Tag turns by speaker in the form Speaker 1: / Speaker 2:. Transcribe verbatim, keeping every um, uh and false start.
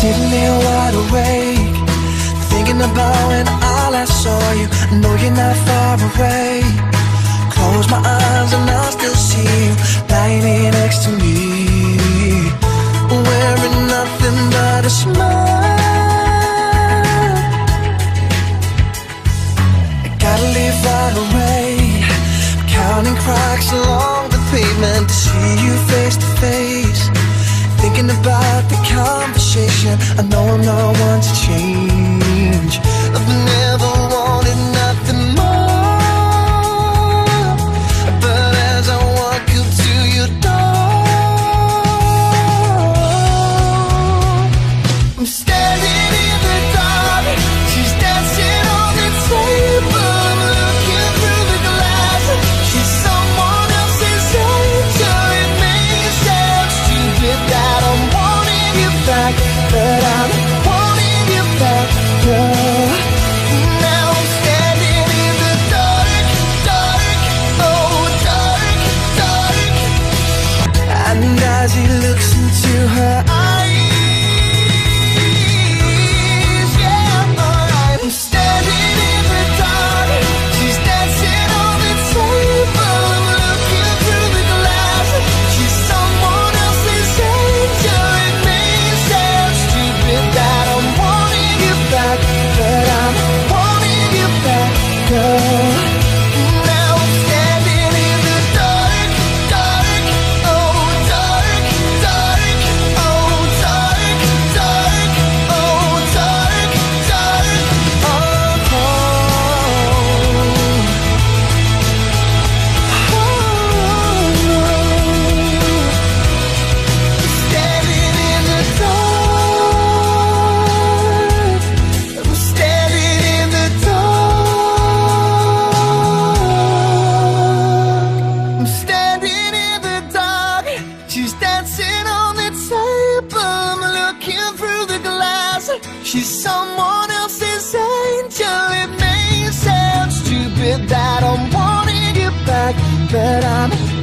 Speaker 1: Sitting here wide awake, thinking about when I last saw you. I know you're not far away. Close my eyes and I still see you lying here next to me, wearing nothing but a smile. I gotta leave right away, counting cracks along the pavement to see you face to face. Thinking about the conversation, I know I'm not one to change. I've never wanted nothing more, but as I walk up to your door, I'm standing in the dark. She's dancing on the table. I'm looking through the glass. She's someone else's angel. It may sound stupid that I'm wanting you back, but I'm wanting you back, girl. Now I'm standing in the dark, dark, oh dark, dark. And as he looks into her eyes, yeah, alright. I'm standing in the dark. She's dancing on the table. I'm looking through the glass. She's someone else's angel. It may sound stupid that I'm wanting you back, but I'm wanting you back, girl. Now I'm standing in the dark, dark, oh dark, dark, oh dark, dark, oh dark, dark, oh, oh. Standing in the dark, I'm standing in the dark, I'm standing in the dark. She's dancing on the table. I'm looking through the glass. She's someone else's angel. It may sound stupid that I'm wanting you back, but I'm